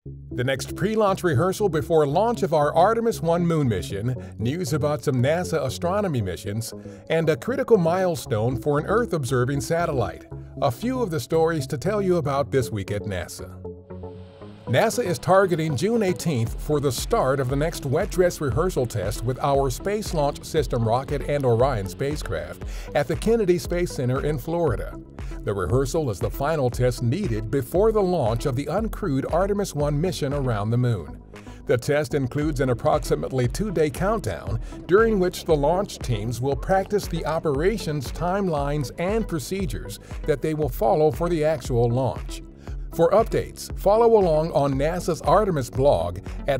The next pre-launch rehearsal before launch of our Artemis I Moon mission, news about some NASA astronomy missions, and a critical milestone for an Earth-observing satellite. A few of the stories to tell you about this week at NASA. NASA is targeting June 18th for the start of the next wet dress rehearsal test with our Space Launch System rocket and Orion spacecraft at the Kennedy Space Center in Florida. The rehearsal is the final test needed before the launch of the uncrewed Artemis I mission around the Moon. The test includes an approximately 2-day countdown, during which the launch teams will practice the operations, timelines, and procedures that they will follow for the actual launch. For updates, follow along on NASA's Artemis blog at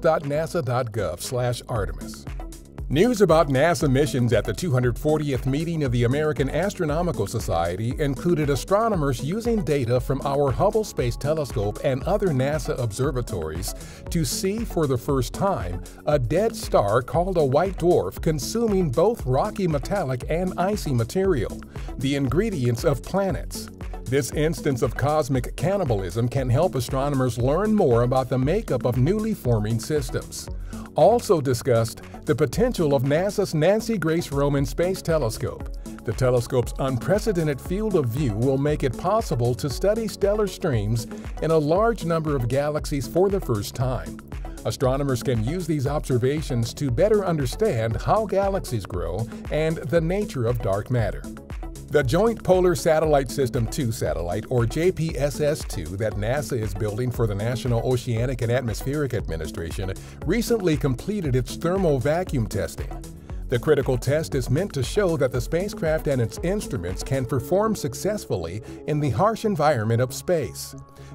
blogs.nasa.gov/Artemis. News about NASA missions at the 240th meeting of the American Astronomical Society included astronomers using data from our Hubble Space Telescope and other NASA observatories to see for the first time a dead star called a white dwarf consuming both rocky metallic and icy material, the ingredients of planets. This instance of cosmic cannibalism can help astronomers learn more about the makeup of newly forming systems. Also discussed, the potential of NASA's Nancy Grace Roman Space Telescope. The telescope's unprecedented field of view will make it possible to study stellar streams in a large number of galaxies for the first time. Astronomers can use these observations to better understand how galaxies grow and the nature of dark matter. The Joint Polar Satellite System 2 satellite, or JPSS-2, that NASA is building for the National Oceanic and Atmospheric Administration, recently completed its thermal vacuum testing. The critical test is meant to show that the spacecraft and its instruments can perform successfully in the harsh environment of space.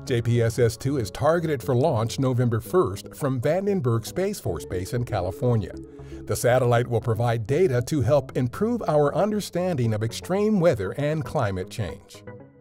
JPSS-2 is targeted for launch November 1st from Vandenberg Space Force Base in California. The satellite will provide data to help improve our understanding of extreme weather and climate change.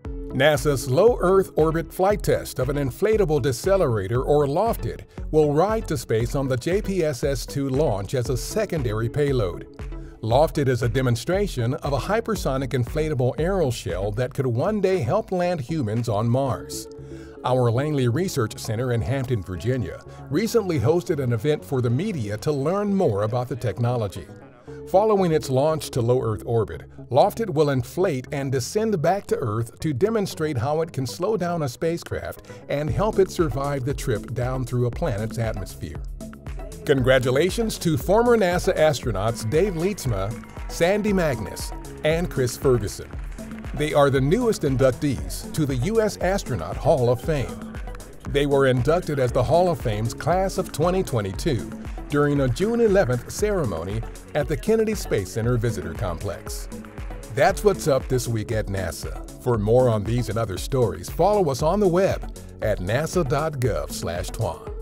NASA's Low Earth Orbit flight test of an inflatable decelerator, or LOFTID, will ride to space on the JPSS-2 launch as a secondary payload. LOFTID is a demonstration of a hypersonic inflatable aeroshell that could one day help land humans on Mars. Our Langley Research Center in Hampton, Virginia, recently hosted an event for the media to learn more about the technology. Following its launch to low Earth orbit, LOFTID will inflate and descend back to Earth to demonstrate how it can slow down a spacecraft and help it survive the trip down through a planet's atmosphere. Congratulations to former NASA astronauts Dave Leitsma, Sandy Magnus, and Chris Ferguson. They are the newest inductees to the U.S. Astronaut Hall of Fame. They were inducted as the Hall of Fame's Class of 2022 during a June 11th ceremony at the Kennedy Space Center Visitor Complex. That's what's up this week at NASA. For more on these and other stories, follow us on the web at nasa.gov/twan.